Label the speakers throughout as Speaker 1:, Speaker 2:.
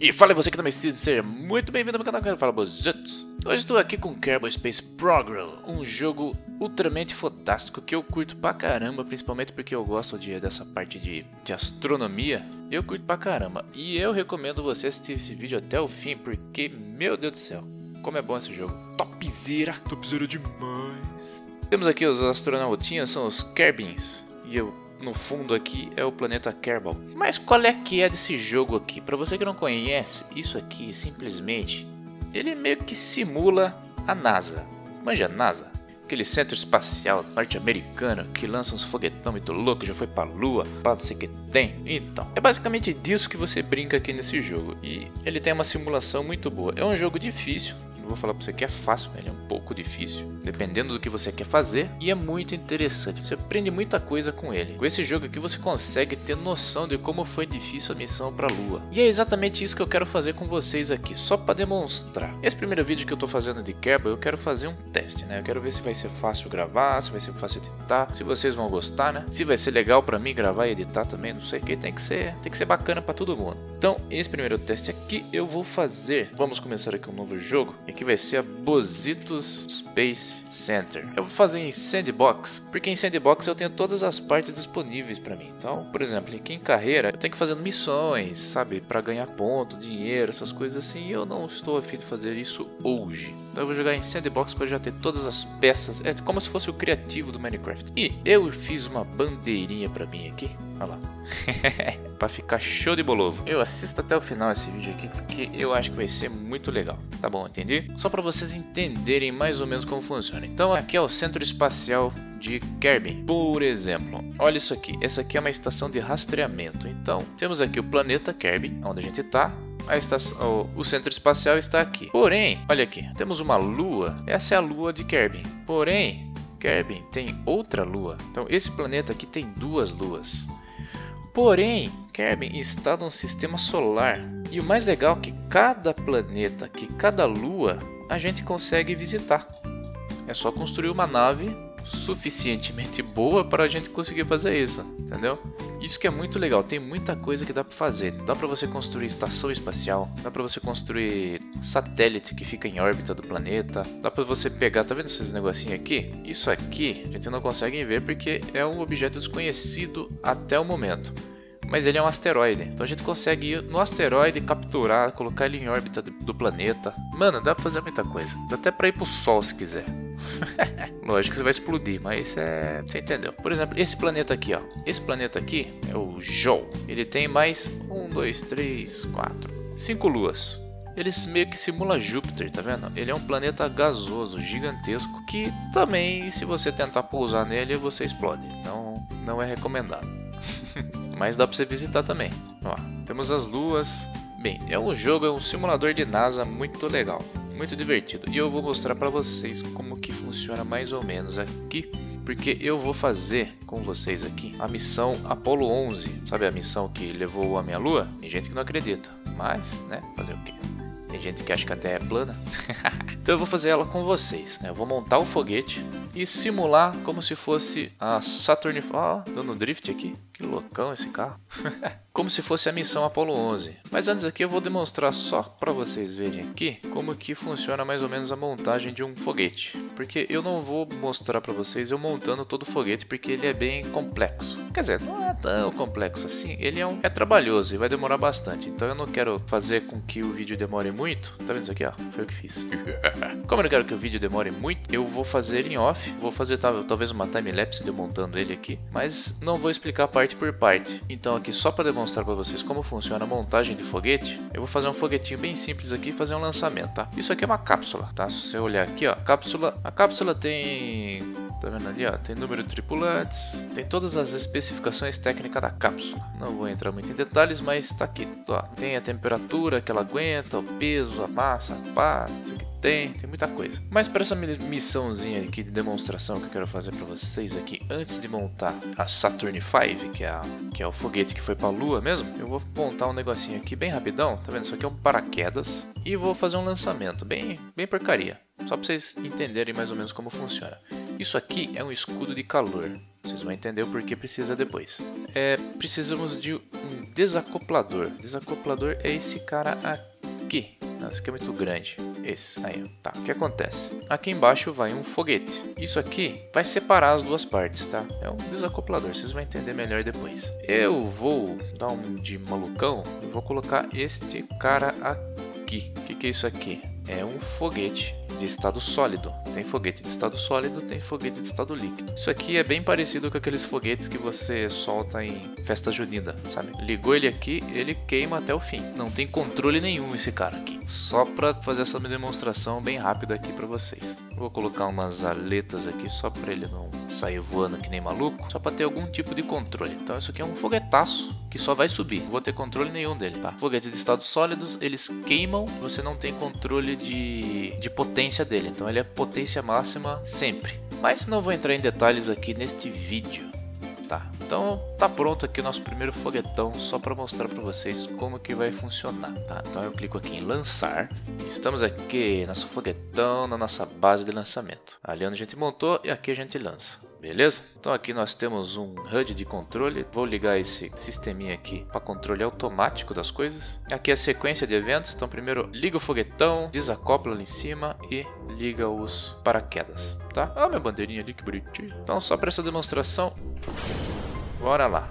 Speaker 1: E fala você que também seja muito bem-vindo ao meu canal que fala Bozetos. Hoje estou aqui com Kerbal Space Program, um jogo ultramente fantástico que eu curto pra caramba, principalmente porque eu gosto dessa parte de astronomia. Eu curto pra caramba e eu recomendo você assistir esse vídeo até o fim porque, meu Deus do céu, como é bom esse jogo. Topzera demais. Temos aqui os astronautinhas, são os Kerbins, e no fundo aqui é o planeta Kerbal. Mas qual é que é desse jogo aqui? Para você que não conhece, isso aqui simplesmente ele meio que simula a NASA. Manja a NASA? Aquele centro espacial norte-americano que lança uns foguetão muito louco, já foi pra lua, pra não sei o que tem. Então, é basicamente disso que você brinca aqui nesse jogo. E ele tem uma simulação muito boa. É um jogo difícil. Não vou falar pra você que é fácil, ele é um pouco difícil, dependendo do que você quer fazer, e é muito interessante, você aprende muita coisa com ele. Com esse jogo aqui você consegue ter noção de como foi difícil a missão pra Lua. E é exatamente isso que eu quero fazer com vocês aqui, só pra demonstrar. Esse primeiro vídeo que eu tô fazendo de Kerbal, eu quero fazer um teste, né? Eu quero ver se vai ser fácil gravar, se vai ser fácil editar, se vocês vão gostar, né? Se vai ser legal pra mim gravar e editar também, não sei o que, tem que ser bacana pra todo mundo. Então, esse primeiro teste aqui eu vou fazer. Vamos começar aqui um novo jogo. Que vai ser a Bozetos Space Center. Eu vou fazer em Sandbox, porque em Sandbox eu tenho todas as partes disponíveis para mim. Então, por exemplo, aqui em carreira eu tenho que fazer missões, sabe, para ganhar ponto, dinheiro, essas coisas assim. E eu não estou a fim de fazer isso hoje. Então eu vou jogar em Sandbox para já ter todas as peças. É como se fosse o criativo do Minecraft. E eu fiz uma bandeirinha para mim aqui. Olha lá. Pra ficar show de bolovo. Eu assisto até o final esse vídeo aqui porque eu acho que vai ser muito legal. Tá bom, entendi? Só para vocês entenderem mais ou menos como funciona. Então aqui é o Centro Espacial de Kerbin. Por exemplo, olha isso aqui. Essa aqui é uma estação de rastreamento. Então temos aqui o planeta Kerbin, onde a gente está. O centro espacial está aqui. Porém, olha aqui, temos uma lua. Essa é a lua de Kerbin. Porém, Kerbin tem outra lua. Então esse planeta aqui tem duas luas. Porém, Kerbin está num sistema solar. E o mais legal é que cada planeta, cada lua, a gente consegue visitar. É só construir uma nave suficientemente boa para a gente conseguir fazer isso, entendeu? Isso que é muito legal, tem muita coisa que dá para fazer. Dá para você construir estação espacial, dá para você construir satélite que fica em órbita do planeta, dá para você pegar, tá vendo esses negocinhos aqui? Isso aqui a gente não consegue ver porque é um objeto desconhecido até o momento. Mas ele é um asteroide, então a gente consegue ir no asteroide, capturar, colocar ele em órbita do planeta. Mano, dá pra fazer muita coisa, dá até pra ir pro Sol se quiser. Lógico que você vai explodir, mas você entendeu. Por exemplo, esse planeta aqui, ó. Esse planeta aqui é o Jol. Ele tem mais 1, 2, 3, 4, 5 luas. Ele meio que simula Júpiter, tá vendo? Ele é um planeta gasoso, gigantesco, que também, se você tentar pousar nele, você explode. Então, não é recomendado. Mas dá pra você visitar também. Ó, temos as luas. Bem, é um simulador de NASA muito legal, muito divertido. E eu vou mostrar pra vocês como que funciona mais ou menos aqui. Porque eu vou fazer com vocês aqui a missão Apollo 11. Sabe a missão que levou o homem à lua? Tem gente que não acredita, mas, né, fazer o quê? Tem gente que acha que a Terra é plana. Então eu vou fazer ela com vocês, né? Eu vou montar o foguete e simular como se fosse a Saturn... Ó, dando drift aqui. Que loucão esse carro. Como se fosse a missão Apollo 11. Mas antes aqui eu vou demonstrar só para vocês verem aqui como que funciona mais ou menos a montagem de um foguete. Porque eu não vou mostrar para vocês eu montando todo o foguete porque ele é bem complexo. Quer dizer, não é tão complexo assim. Ele é trabalhoso e vai demorar bastante. Então eu não quero fazer com que o vídeo demore muito. Tá vendo isso aqui, ó? Foi o que fiz. Como eu não quero que o vídeo demore muito, eu vou fazer em off. Vou fazer talvez uma time-lapse de eu montando ele aqui. Mas não vou explicar parte por parte. Então aqui só para demonstrar para vocês como funciona a montagem de foguete, eu vou fazer um foguetinho bem simples aqui e fazer um lançamento, tá? Isso aqui é uma cápsula, tá? Se você olhar aqui, ó, a cápsula tem... Tá vendo ali, ó? Tem número de tripulantes, tem todas as especificações técnicas da cápsula. Não vou entrar muito em detalhes, mas tá aqui, ó. Tem a temperatura que ela aguenta, o peso, a massa, a pá, isso aqui tem muita coisa. Mas para essa missãozinha aqui de demonstração que eu quero fazer para vocês aqui, antes de montar a Saturn V, que é o foguete que foi para a Lua mesmo, eu vou montar um negocinho aqui bem rapidão, tá vendo? Isso aqui é um paraquedas e vou fazer um lançamento bem porcaria, só para vocês entenderem mais ou menos como funciona. Isso aqui é um escudo de calor. Vocês vão entender o porquê precisa depois. Precisamos de um desacoplador. Desacoplador é esse cara aqui. Não, esse aqui é muito grande. Esse, aí, tá. O que acontece? Aqui embaixo vai um foguete. Isso aqui vai separar as duas partes, tá? É um desacoplador, vocês vão entender melhor depois. Eu vou dar um de malucão e vou colocar este cara aqui. O que é isso aqui? É um foguete de estado sólido. Tem foguete de estado sólido, tem foguete de estado líquido. Isso aqui é bem parecido com aqueles foguetes que você solta em festa junina, sabe? Ligou ele aqui, ele queima até o fim. Não tem controle nenhum esse cara aqui. Só pra fazer essa demonstração bem rápida aqui pra vocês. Vou colocar umas aletas aqui só pra ele não sair voando que nem maluco. Só pra ter algum tipo de controle. Então isso aqui é um foguetaço que só vai subir. Não vou ter controle nenhum dele, tá? Foguetes de estados sólidos, eles queimam. Você não tem controle de potência dele. Então ele é potência máxima sempre. Mas não vou entrar em detalhes aqui neste vídeo. Tá, então tá pronto aqui o nosso primeiro foguetão, só para mostrar para vocês como que vai funcionar, tá? Então eu clico aqui em lançar, estamos aqui nosso foguetão na nossa base de lançamento, ali onde a gente montou e aqui a gente lança, beleza? Então aqui nós temos um HUD de controle, vou ligar esse sisteminha aqui para controle automático das coisas. Aqui é a sequência de eventos, então primeiro liga o foguetão, desacopla ali em cima e liga os paraquedas, tá? Ah, minha bandeirinha ali, que bonitinho. Então só para essa demonstração, bora lá.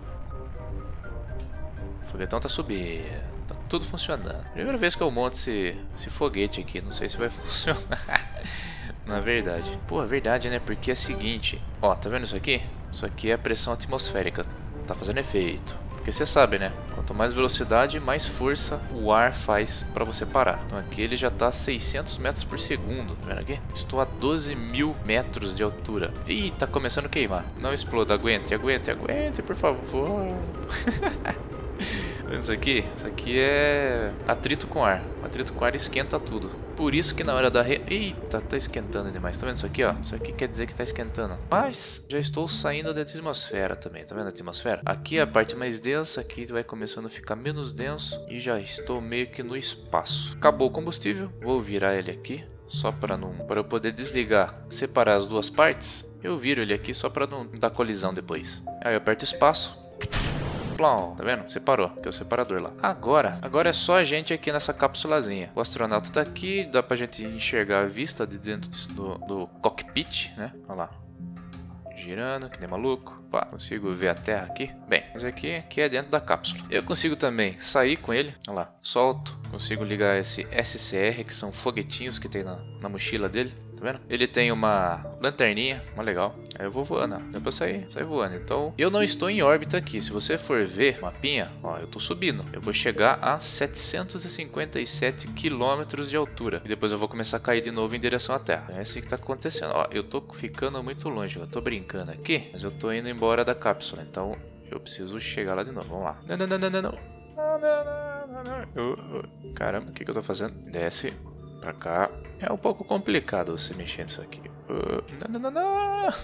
Speaker 1: O foguetão tá subindo, tá tudo funcionando. Primeira vez que eu monto esse foguete aqui, não sei se vai funcionar. Na verdade. Pô, é verdade, né? Porque é o seguinte, ó, tá vendo isso aqui? Isso aqui é a pressão atmosférica, tá fazendo efeito. Porque você sabe, né? Quanto mais velocidade, mais força o ar faz para você parar. Então aqui ele já está a 600 metros por segundo. Tá vendo aqui? Estou a 12 mil metros de altura. Ih, tá começando a queimar. Não exploda, aguente, aguente, aguente, por favor. Isso aqui? Isso aqui é atrito com ar. Atrito com ar esquenta tudo. Por isso que na hora da Eita, tá esquentando demais. Tá vendo isso aqui, ó? Isso aqui quer dizer que tá esquentando. Mas já estou saindo da atmosfera também. Tá vendo a atmosfera? Aqui é a parte mais densa. Aqui vai começando a ficar menos denso. E já estou meio que no espaço. Acabou o combustível. Vou virar ele aqui. Só para eu poder desligar, separar as duas partes. Eu viro ele aqui só para não dar colisão depois. Aí eu aperto espaço. Plum, tá vendo? Separou, que é o separador lá. Agora é só a gente aqui nessa cápsulazinha. O astronauta tá aqui, dá pra gente enxergar a vista de dentro do cockpit, né? Olha lá. Girando, que nem maluco. Pá, consigo ver a Terra aqui. Bem, mas aqui é dentro da cápsula. Eu consigo também sair com ele. Olha lá, solto. Consigo ligar esse SCR, que são foguetinhos que tem na mochila dele. Tá vendo? Ele tem uma lanterninha, uma legal. Aí eu vou voando, ó. Dá pra sair voando. Então, eu não estou em órbita aqui. Se você for ver o mapinha, ó, eu tô subindo. Eu vou chegar a 757 quilômetros de altura. E depois eu vou começar a cair de novo em direção à Terra. É isso que tá acontecendo. Ó, eu tô ficando muito longe. Eu tô brincando aqui, mas eu tô indo embora da cápsula. Então, eu preciso chegar lá de novo. Vamos lá. Não, não, não, não, não, não. Caramba, o que eu tô fazendo? Desce pra cá. É um pouco complicado você mexer nisso aqui. Não, não, não, não.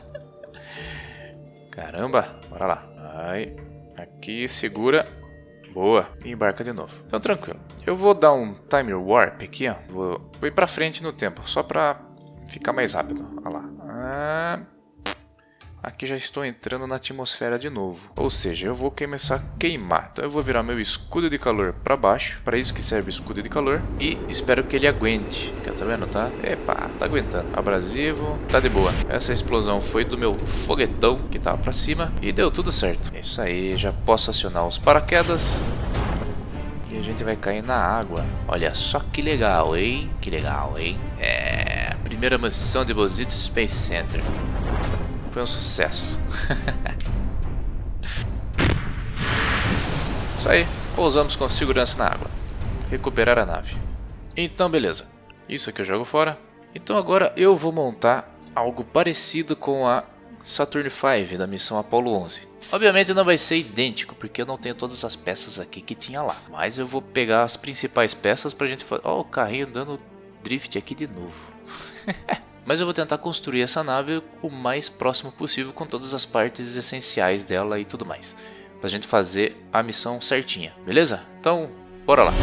Speaker 1: Caramba, bora lá. Vai. Aqui, segura. Boa. E embarca de novo. Então, tranquilo. Eu vou dar um timer warp aqui, ó. Vou ir pra frente no tempo, só pra ficar mais rápido. Olha lá. Aqui já estou entrando na atmosfera de novo. Ou seja, eu vou começar a queimar. Então eu vou virar meu escudo de calor para baixo. Para isso que serve o escudo de calor. E espero que ele aguente. Tá vendo, tá? Epa, tá aguentando. Abrasivo, tá de boa. Essa explosão foi do meu foguetão que tava para cima. E deu tudo certo. É isso aí, já posso acionar os paraquedas. E a gente vai cair na água. Olha só que legal, hein? Que legal, hein? Primeira missão de Bozito Space Center. Foi um sucesso. Isso aí, pousamos com segurança na água. Recuperar a nave. Então beleza, isso aqui eu jogo fora. Então agora eu vou montar algo parecido com a Saturn V da missão Apollo 11. Obviamente não vai ser idêntico, porque eu não tenho todas as peças aqui que tinha lá. Mas eu vou pegar as principais peças pra gente fazer... Ó, o carrinho dando drift aqui de novo. Mas eu vou tentar construir essa nave o mais próximo possível com todas as partes essenciais dela e tudo mais. Pra gente fazer a missão certinha, beleza? Então, bora lá!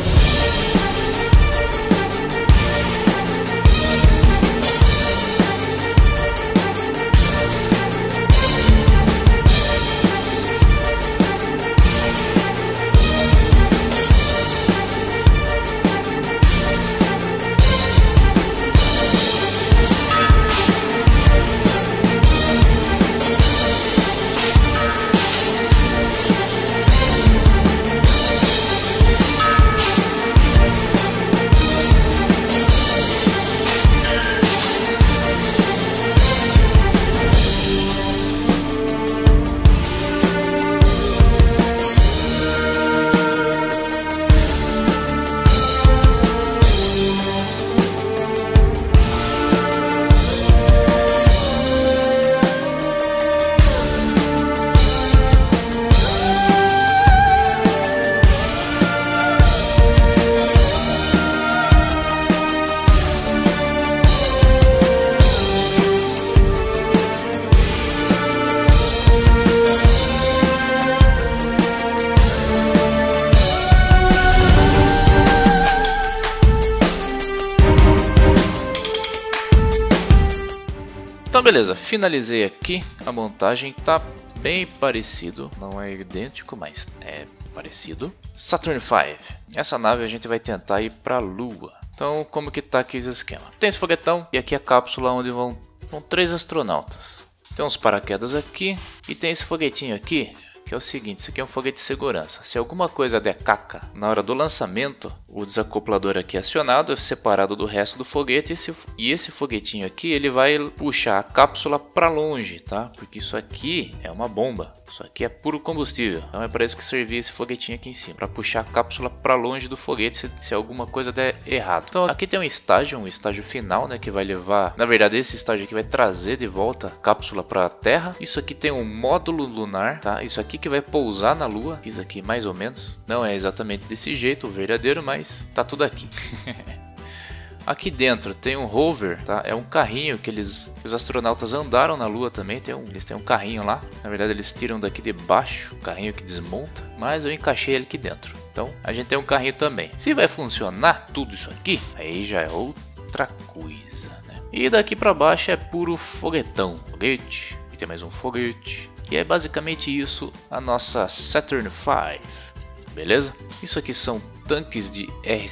Speaker 1: Então beleza, finalizei aqui. A montagem tá bem parecido. Não é idêntico, mas é parecido. Saturn V. Essa nave a gente vai tentar ir para a Lua. Então como que tá aqui esse esquema? Tem esse foguetão e aqui a cápsula onde vão 3 astronautas. Tem uns paraquedas aqui e tem esse foguetinho aqui, que é o seguinte, isso aqui é um foguete de segurança. Se alguma coisa der caca na hora do lançamento, o desacoplador aqui é acionado, é separado do resto do foguete, e esse foguetinho aqui ele vai puxar a cápsula para longe, tá? Porque isso aqui é uma bomba, isso aqui é puro combustível. Então é para isso que servia esse foguetinho aqui em cima, para puxar a cápsula para longe do foguete se alguma coisa der errado. Então aqui tem um estágio final, né, que vai levar, na verdade esse estágio aqui vai trazer de volta a cápsula para a Terra. Isso aqui tem um módulo lunar, tá? Isso aqui que vai pousar na Lua, isso aqui mais ou menos, não é exatamente desse jeito o verdadeiro, mas tá tudo aqui. Aqui dentro tem um rover, tá? É um carrinho que os astronautas andaram na Lua também, eles têm um carrinho lá, na verdade eles tiram daqui de baixo, o carrinho que desmonta, mas eu encaixei ele aqui dentro, então a gente tem um carrinho também. Se vai funcionar tudo isso aqui, aí já é outra coisa, né? E daqui pra baixo é puro foguetão, foguete, e tem mais um foguete. E é basicamente isso a nossa Saturn V, beleza? Isso aqui são tanques de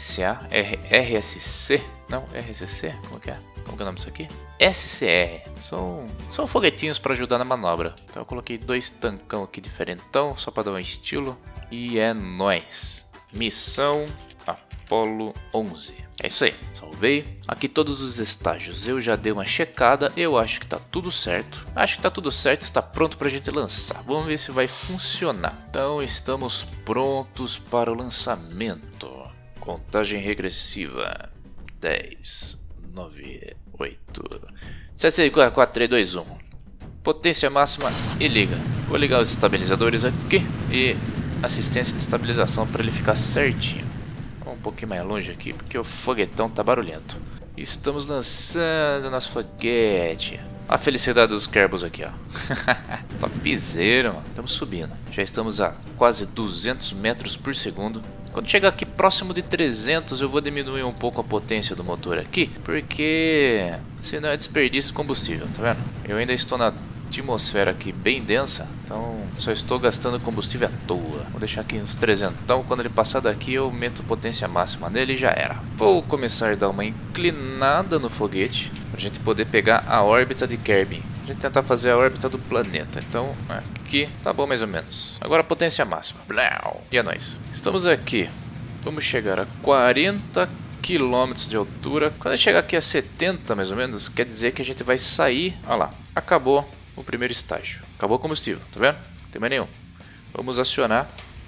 Speaker 1: RSC, não, RSC, como que é o nome disso aqui? SCR, são foguetinhos para ajudar na manobra. Então eu coloquei 2 tancão aqui diferentão, só para dar um estilo, e é nóis. Missão Apollo 11. É isso aí, salvei. Aqui todos os estágios eu já dei uma checada, eu acho que tá tudo certo. Acho que tá tudo certo, está pronto pra gente lançar. Vamos ver se vai funcionar. Então estamos prontos para o lançamento. Contagem regressiva. 10, 9, 8, 7, 6, 4, 3, 2, 1. Potência máxima e liga. Vou ligar os estabilizadores aqui e assistência de estabilização para ele ficar certinho. Um pouquinho mais longe aqui, porque o foguetão tá barulhento. Estamos lançando nosso foguete. A felicidade dos Kerbals aqui, ó. Topzera, mano. Estamos subindo. Já estamos a quase 200 metros por segundo. Quando chegar aqui próximo de 300, eu vou diminuir um pouco a potência do motor aqui, porque senão é desperdício de combustível, tá vendo? Eu ainda estou na atmosfera aqui bem densa, então só estou gastando combustível à toa. Vou deixar aqui uns 300, então quando ele passar daqui eu aumento a potência máxima nele e já era. Vou começar a dar uma inclinada no foguete pra gente poder pegar a órbita de Kerbin. A gente tentar fazer a órbita do planeta, então aqui tá bom mais ou menos. Agora a potência máxima. E é nóis. Estamos aqui, vamos chegar a 40 km de altura. Quando chegar aqui a 70 mais ou menos, quer dizer que a gente vai sair. Olha lá, acabou o primeiro estágio. Acabou o combustível, tá vendo? Não tem mais nenhum. Vamos acionar.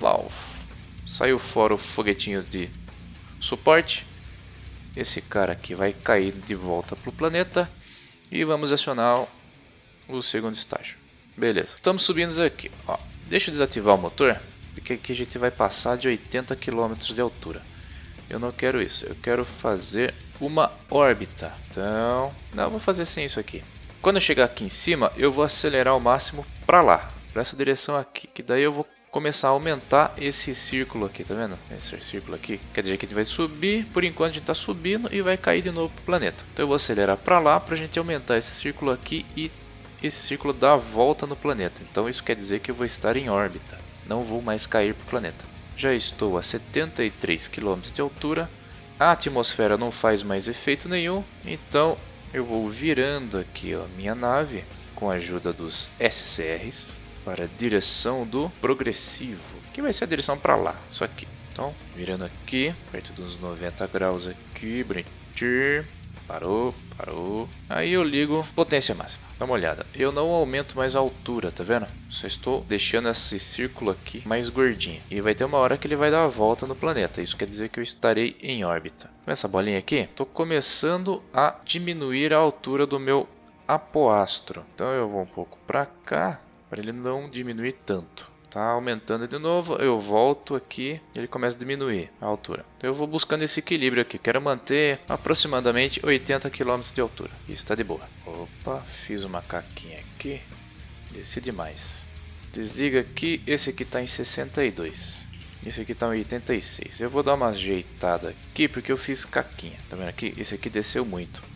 Speaker 1: Saiu fora o foguetinho de suporte. Esse cara aqui vai cair de volta pro planeta. E vamos acionar o segundo estágio. Beleza. Estamos subindo aqui. Ó, deixa eu desativar o motor, porque aqui a gente vai passar de 80 km de altura. Eu não quero isso. Eu quero fazer uma órbita. Então, não, vou fazer sem isso aqui. Quando eu chegar aqui em cima, eu vou acelerar ao máximo para lá, para essa direção aqui, que daí eu vou começar a aumentar esse círculo aqui, tá vendo? Esse círculo aqui, quer dizer que a gente vai subir, por enquanto a gente está subindo e vai cair de novo pro planeta. Então eu vou acelerar para lá para a gente aumentar esse círculo aqui e esse círculo dar a volta no planeta. Então isso quer dizer que eu vou estar em órbita, não vou mais cair pro planeta. Já estou a 73 km de altura, a atmosfera não faz mais efeito nenhum, então eu vou virando aqui a minha nave com a ajuda dos SCRs para a direção do progressivo, que vai ser a direção para lá, isso aqui. Então, virando aqui, perto dos 90 graus aqui, bonitinho. Parou. Aí eu ligo potência máxima. Dá uma olhada. Eu não aumento mais a altura, tá vendo? Só estou deixando esse círculo aqui mais gordinho. E vai ter uma hora que ele vai dar a volta no planeta. Isso quer dizer que eu estarei em órbita. Com essa bolinha aqui, estou começando a diminuir a altura do meu apoastro. Então eu vou um pouco para cá, para ele não diminuir tanto. Tá aumentando de novo, eu volto aqui e ele começa a diminuir a altura. Então eu vou buscando esse equilíbrio aqui. Quero manter aproximadamente 80 km de altura. Isso está de boa. Opa, fiz uma caquinha aqui. Desci demais. Desliga aqui. Esse aqui está em 62. Esse aqui está em 86. Eu vou dar uma ajeitada aqui porque eu fiz caquinha. Tá vendo aqui? Esse aqui desceu muito.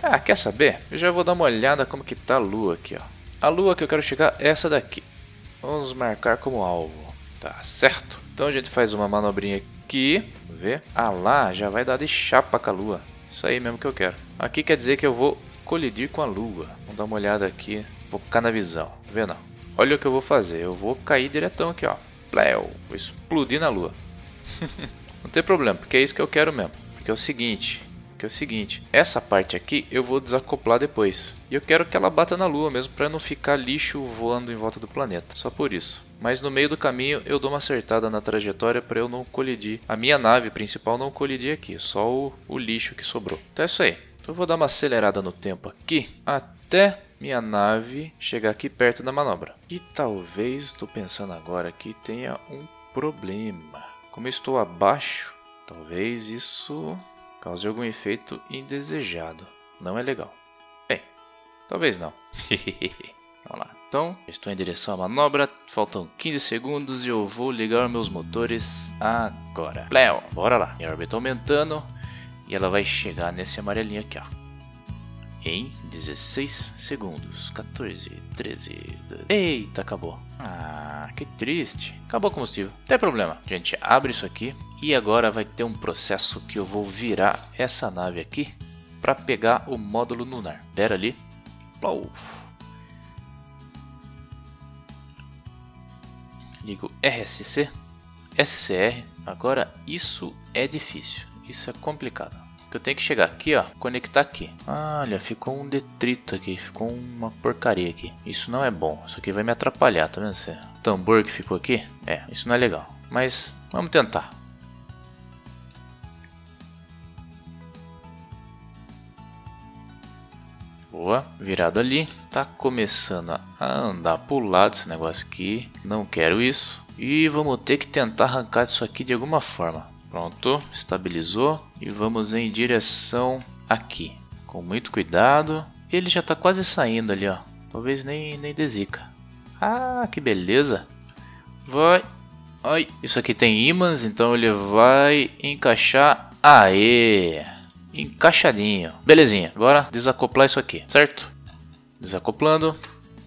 Speaker 1: Ah, quer saber? Eu já vou dar uma olhada como que tá a lua aqui, ó. A lua que eu quero chegar é essa daqui. Vamos marcar como alvo. Tá certo? Então a gente faz uma manobrinha aqui. Vamos ver. Ah lá, já vai dar de chapa com a lua. Isso aí mesmo que eu quero. Aqui quer dizer que eu vou colidir com a lua. Vamos dar uma olhada aqui. Vou ficar na visão. Tá vendo? Olha o que eu vou fazer. Eu vou cair diretão aqui, ó. Pleu. Vou explodir na lua. Não tem problema, porque é isso que eu quero mesmo. Porque é o seguinte. Essa parte aqui eu vou desacoplar depois. E eu quero que ela bata na lua mesmo, para não ficar lixo voando em volta do planeta. Só por isso. Mas no meio do caminho eu dou uma acertada na trajetória para eu não colidir. A minha nave principal não colidir aqui, só o lixo que sobrou. Então é isso aí. Então eu vou dar uma acelerada no tempo aqui, até minha nave chegar aqui perto da manobra. E talvez, estou pensando agora aqui, tenha um problema. Como eu estou abaixo, talvez isso cause algum efeito indesejado. Não é legal. Bem, talvez não. Vamos lá. Então, estou em direção à manobra. Faltam 15 segundos e eu vou ligar meus motores agora. Pleu, bora lá. Minha órbita aumentando e ela vai chegar nesse amarelinho aqui, ó. Em 16 segundos. 14, 13... 12... Eita, acabou. Ah, que triste. Acabou o combustível. Não tem problema. A gente abre isso aqui. E agora vai ter um processo que eu vou virar essa nave aqui para pegar o módulo lunar. Pera ali. Plou. Ligo RSC. SCR. Agora isso é difícil. Isso é complicado. Eu tenho que chegar aqui, ó, conectar aqui. Olha, ficou um detrito aqui, ficou uma porcaria aqui. Isso não é bom, isso aqui vai me atrapalhar, tá vendo? Esse tambor que ficou aqui, isso não é legal. Mas vamos tentar. Boa, virado ali. Tá começando a andar pro lado esse negócio aqui. Não quero isso. E vamos ter que tentar arrancar isso aqui de alguma forma. Pronto, estabilizou e vamos em direção aqui, com muito cuidado. Ele já está quase saindo ali, ó. Talvez nem desica. Ah, que beleza! Vai, ai, isso aqui tem ímãs, então ele vai encaixar. Aê, encaixadinho, belezinha. Agora desacoplar isso aqui, certo? Desacoplando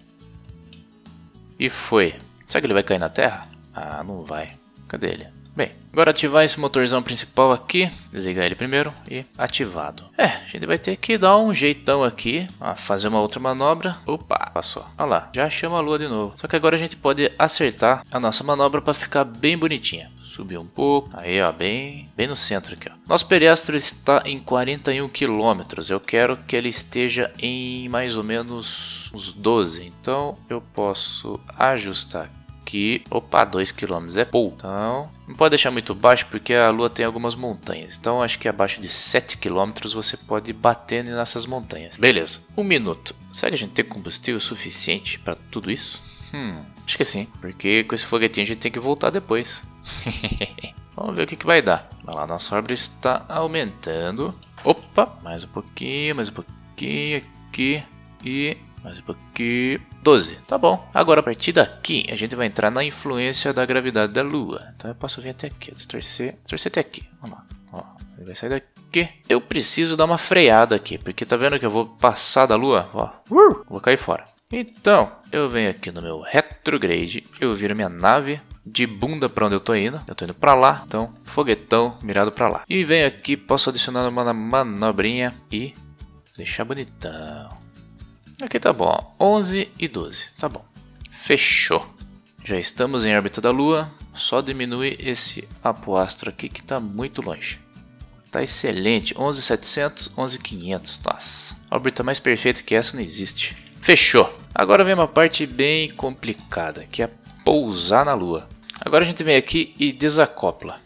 Speaker 1: e foi. Será que ele vai cair na terra? Ah, não vai. Cadê ele? Bem, agora ativar esse motorzão principal aqui, desligar ele primeiro e ativado. A gente vai ter que dar um jeitão aqui, fazer uma outra manobra. Opa, passou. Olha lá, já chama a lua de novo. Só que agora a gente pode acertar a nossa manobra para ficar bem bonitinha. Subir um pouco, aí ó, bem no centro aqui, ó. Nosso periastro está em 41 km, eu quero que ele esteja em mais ou menos uns 12, então eu posso ajustar aqui. Opa, 2 km é pouco, então não pode deixar muito baixo porque a lua tem algumas montanhas, então acho que abaixo de 7 km você pode bater nessas montanhas. Beleza, 1 minuto. Será que a gente tem combustível suficiente para tudo isso? Acho que sim, porque com esse foguetinho a gente tem que voltar depois. Vamos ver o que vai dar. Olha lá, nossa órbita está aumentando. Opa, mais um pouquinho aqui e mais um pouquinho. 12, tá bom. Agora a partir daqui a gente vai entrar na influência da gravidade da Lua. Então eu posso vir até aqui, distorcer até aqui. Vamos lá, ó, ele vai sair daqui. Eu preciso dar uma freada aqui, porque tá vendo que eu vou passar da Lua? Ó, vou cair fora. Então, eu venho aqui no meu retrograde, eu viro minha nave de bunda para onde eu tô indo. Eu tô indo para lá, então foguetão mirado para lá. E venho aqui, posso adicionar uma manobrinha e deixar bonitão. Aqui tá bom, 11 e 12, tá bom. Fechou. Já estamos em órbita da Lua, só diminui esse apoastro aqui que tá muito longe. Tá excelente, 11.700, 11.500, nossa. Órbita mais perfeita que essa não existe. Fechou. Agora vem uma parte bem complicada, que é pousar na Lua. Agora a gente vem aqui e desacopla.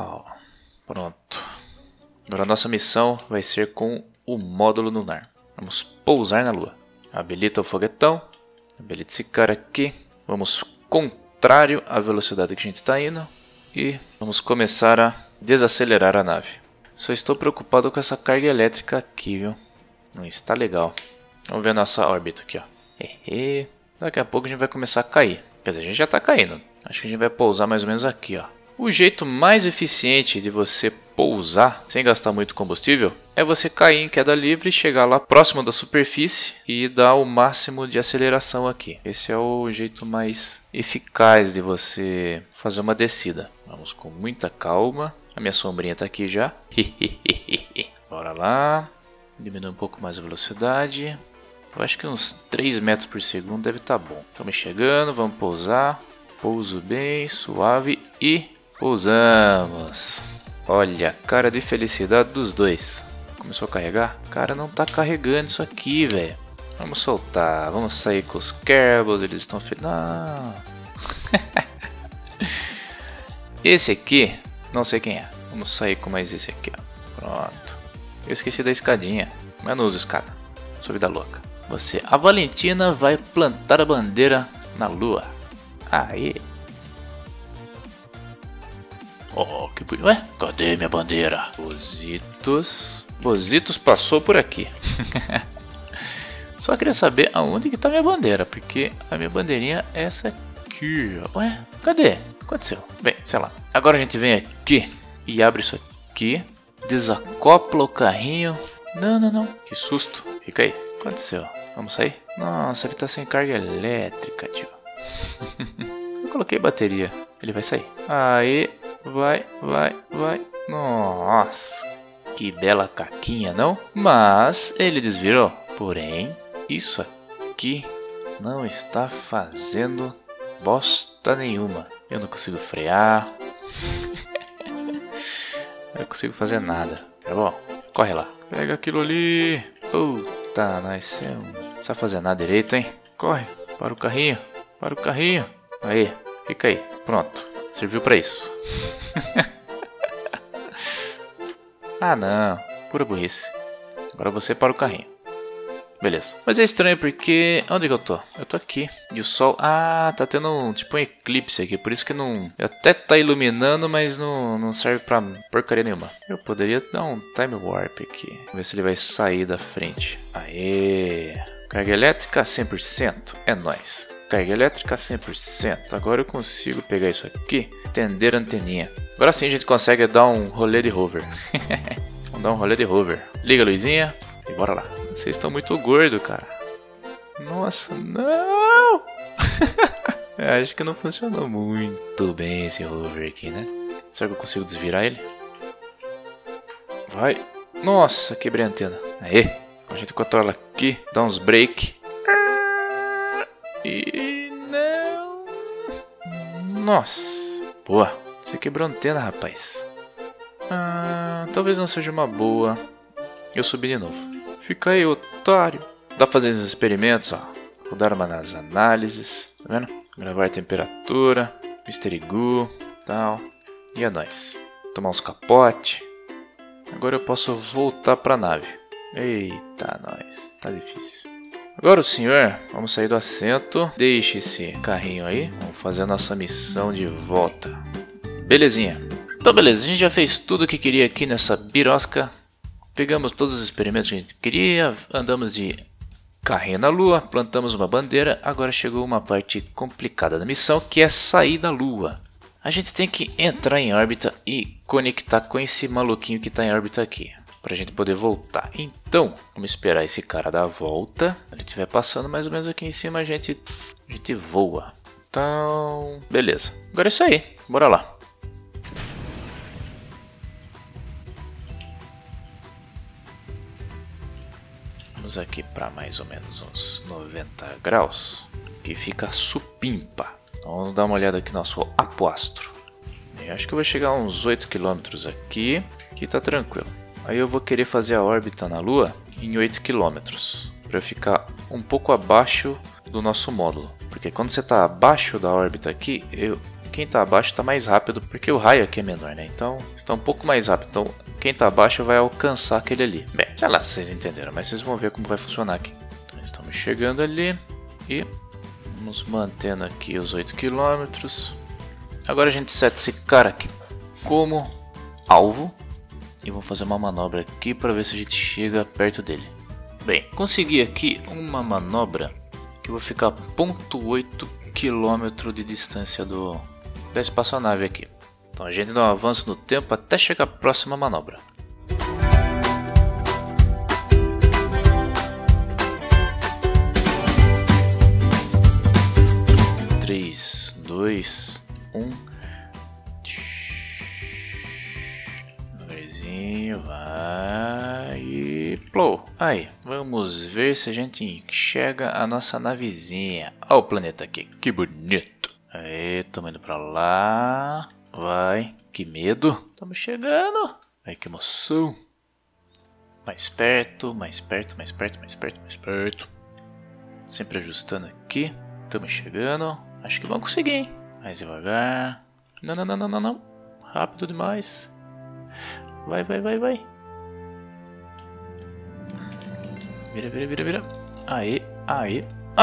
Speaker 1: Pronto. Agora a nossa missão vai ser com o módulo lunar. Vamos pousar na Lua. Habilita o foguetão. Habilita esse cara aqui. Vamos contrário à velocidade que a gente está indo. E vamos começar a desacelerar a nave. Só estou preocupado com essa carga elétrica aqui, viu? Não está legal. Vamos ver a nossa órbita aqui, ó. Daqui a pouco a gente vai começar a cair. Quer dizer, a gente já está caindo. Acho que a gente vai pousar mais ou menos aqui, ó. O jeito mais eficiente de você pousar sem gastar muito combustível é você cair em queda livre, chegar lá próximo da superfície e dar o máximo de aceleração aqui. Esse é o jeito mais eficaz de você fazer uma descida. Vamos com muita calma. A minha sombrinha está aqui já. Bora lá. Diminuir um pouco mais a velocidade. Eu acho que uns 3 metros por segundo deve estar bom. Estamos chegando, vamos pousar. Pouso bem, suave e pousamos. Olha a cara de felicidade dos dois. Começou a carregar? Cara, não tá carregando isso aqui, velho. Vamos soltar, vamos sair com os Kerbals, eles estão felizes. Não. Esse aqui, não sei quem é. Vamos sair com mais esse aqui, ó. Pronto. Eu esqueci da escadinha, mas não uso escada. Sou vida louca. Você, a Valentina, vai plantar a bandeira na lua. Aí. Oh, que bonito. Ué, cadê minha bandeira? Bositos. Bositos passou por aqui. Só queria saber aonde que tá minha bandeira, porque a minha bandeirinha é essa aqui. Ué, cadê? O que aconteceu? Bem, sei lá. Agora a gente vem aqui e abre isso aqui. Desacopla o carrinho. Não, não, não. Que susto. Fica aí. O que aconteceu? Vamos sair? Nossa, ele tá sem carga elétrica, tio. Eu coloquei bateria. Ele vai sair. Aí, vai, vai, vai. Nossa, que bela caquinha, não? Mas ele desvirou. Porém, isso aqui não está fazendo bosta nenhuma. Eu não consigo frear. Eu não consigo fazer nada. Tá bom? Corre lá. Pega aquilo ali. Puta, nós não sabe fazer nada direito, hein? Corre. Para o carrinho. Para o carrinho. Aí, fica aí. Pronto. Serviu pra isso. Ah, não. Pura burrice. Agora você para o carrinho. Beleza. Mas é estranho porque... Onde que eu tô? Eu tô aqui. E o sol... Ah, tá tendo um eclipse aqui. Por isso que não... Até tá iluminando, mas não serve pra porcaria nenhuma. Eu poderia dar um time warp aqui. Ver se ele vai sair da frente. Aê! Carga elétrica 100%. É nóis. Carga elétrica 100%. Agora eu consigo pegar isso aqui. Estender a anteninha. Agora sim a gente consegue dar um rolê de hover. Vamos dar um rolê de hover. Liga a luzinha. E bora lá. Vocês estão muito gordos, cara. Nossa, não! Acho que não funcionou muito bem esse hover aqui, né? Será que eu consigo desvirar ele? Vai. Nossa, quebrei a antena. Aê. A gente controla aqui. Dá uns break. E não. Nossa. Boa. Você quebrou a antena, rapaz. Talvez não seja uma boa eu subir de novo. Fica aí, otário. Dá pra fazer esses experimentos, ó. Rodar uma nas análises. Tá vendo? Gravar a temperatura. Mystery Goo. Tal. E é nóis. Tomar uns capote. Agora eu posso voltar pra nave. Eita, nós. Tá difícil. Agora o senhor, vamos sair do assento. Deixe esse carrinho aí. Vamos fazer a nossa missão de volta. Belezinha. Então beleza, a gente já fez tudo o que queria aqui nessa birosca. Pegamos todos os experimentos que a gente queria, andamos de carrinho na lua, plantamos uma bandeira, agora chegou uma parte complicada da missão, que é sair da lua. A gente tem que entrar em órbita e conectar com esse maluquinho que está em órbita aqui, para a gente poder voltar. Então, vamos esperar esse cara dar a volta, quando ele estiver passando mais ou menos aqui em cima, a gente voa. Então, beleza. Agora é isso aí, bora lá. Vamos aqui para mais ou menos uns 90 graus, que fica supimpa. Então, vamos dar uma olhada aqui no nosso apoastro. Eu acho que eu vou chegar a uns 8 km aqui, que tá tranquilo. Aí eu vou querer fazer a órbita na Lua em 8 km, para ficar um pouco abaixo do nosso módulo. Porque quando você está abaixo da órbita aqui, quem está abaixo está mais rápido, porque o raio aqui é menor, né? Então está um pouco mais rápido. Então quem está abaixo vai alcançar aquele ali. Bem, sei lá se vocês entenderam, mas vocês vão ver como vai funcionar aqui. Então estamos chegando ali e vamos mantendo aqui os 8 km. Agora a gente seta esse cara aqui como alvo e vamos fazer uma manobra aqui para ver se a gente chega perto dele. Bem, consegui aqui uma manobra que eu vou ficar a 0,8 km de distância da espaçonave aqui. Então a gente dá um avanço no tempo até chegar à próxima manobra. 3, 2, 1. Devagarzinho, vai e plou. Aí, vamos ver se a gente enxerga a nossa navezinha. Olha o planeta aqui, que bonito. Aí, estamos indo pra lá. Vai, que medo. Estamos chegando. Ai, que emoção. Mais perto, mais perto, mais perto, mais perto, mais perto. Sempre ajustando aqui. Estamos chegando. Acho que vamos conseguir, hein? Mais devagar. Não, não, não, não, não, não. Rápido demais. Vai, vai, vai, vai. Vira, vira, vira, vira. Aê, aê,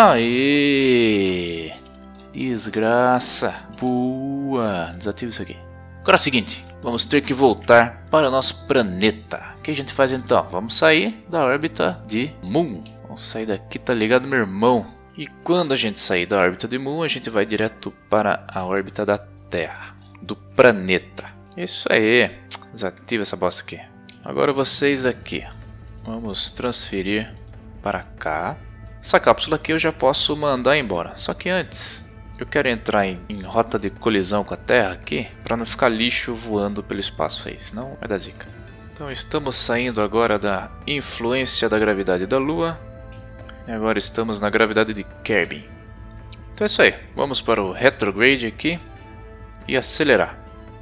Speaker 1: aê. Desgraça. Boa. Desativa isso aqui. Agora é o seguinte. Vamos ter que voltar para o nosso planeta. O que a gente faz então? Vamos sair da órbita de Moon. Vamos sair daqui, tá ligado, meu irmão? E quando a gente sair da órbita de Moon, a gente vai direto para a órbita da Terra, do planeta. Isso aí. Desativa essa bosta aqui. Agora vocês aqui. Vamos transferir para cá. Essa cápsula aqui eu já posso mandar embora. Só que antes, eu quero entrar em rota de colisão com a Terra aqui, para não ficar lixo voando pelo espaço aí, senão vai dar zica. Então estamos saindo agora da influência da gravidade da Lua. E agora estamos na gravidade de Kerbin. Então é isso aí. Vamos para o retrograde aqui e acelerar.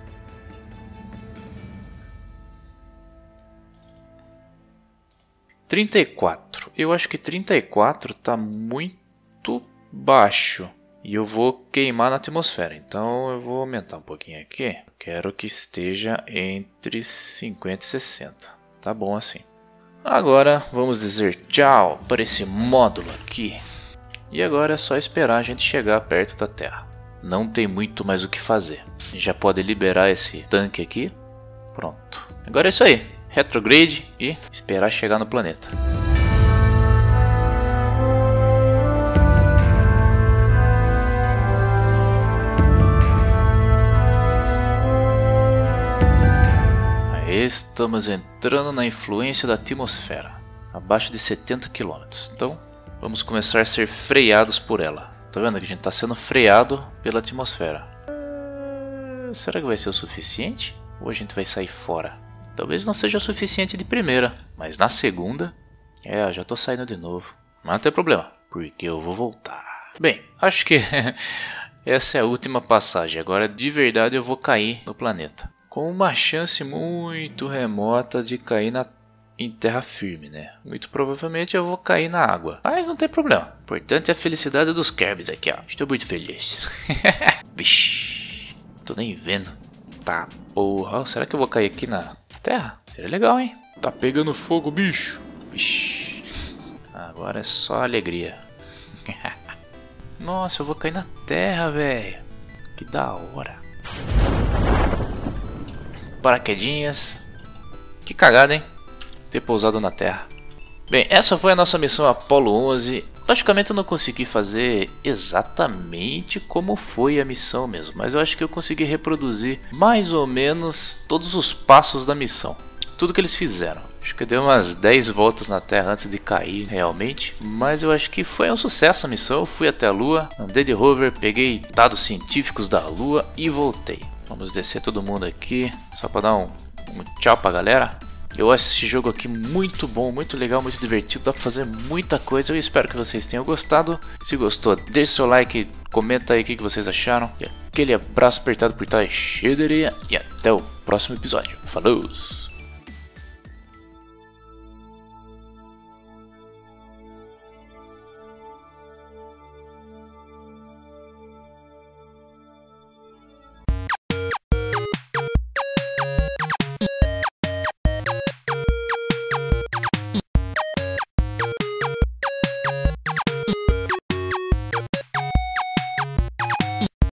Speaker 1: – 34. Eu acho que 34 está muito baixo. E eu vou queimar na atmosfera. Então eu vou aumentar um pouquinho aqui. Quero que esteja entre 50 e 60. Tá bom assim. Agora vamos dizer tchau para esse módulo aqui. E agora é só esperar a gente chegar perto da Terra. Não tem muito mais o que fazer. A gente já pode liberar esse tanque aqui. Pronto. Agora é isso aí. Retrograde e esperar chegar no planeta. Estamos entrando na influência da atmosfera, abaixo de 70 km. Então, vamos começar a ser freados por ela. Tá vendo que a gente está sendo freado pela atmosfera. Será que vai ser o suficiente? Ou a gente vai sair fora? Talvez não seja o suficiente de primeira, mas na segunda... já estou saindo de novo. Mas não tem problema, porque eu vou voltar. Bem, acho que essa é a última passagem. Agora, de verdade, eu vou cair no planeta. Com uma chance muito remota de cair em terra firme, né? Muito provavelmente eu vou cair na água. Mas não tem problema. O importante é a felicidade dos Kerbis aqui, ó. Estou muito feliz. Vixe. Tô nem vendo. Tá, porra. Será que eu vou cair aqui na terra? Seria legal, hein? Tá pegando fogo, bicho. Vixe. Agora é só alegria. Nossa, eu vou cair na terra, velho. Que da hora. Paraquedinhas. Que cagada, hein? Ter pousado na Terra. Bem, essa foi a nossa missão Apollo 11. Logicamente eu não consegui fazer exatamente como foi a missão mesmo, mas eu acho que eu consegui reproduzir mais ou menos todos os passos da missão. Tudo que eles fizeram. Acho que deu umas 10 voltas na Terra antes de cair realmente, mas eu acho que foi um sucesso a missão. Eu fui até a Lua, andei de rover, peguei dados científicos da Lua e voltei. Vamos descer todo mundo aqui, só para dar um tchau pra galera. Eu acho esse jogo aqui muito bom, muito legal, muito divertido, dá pra fazer muita coisa. Eu espero que vocês tenham gostado. Se gostou, deixe seu like, comenta aí o que vocês acharam. E aquele abraço apertado por trás, cheio de areia, e até o próximo episódio. Falou!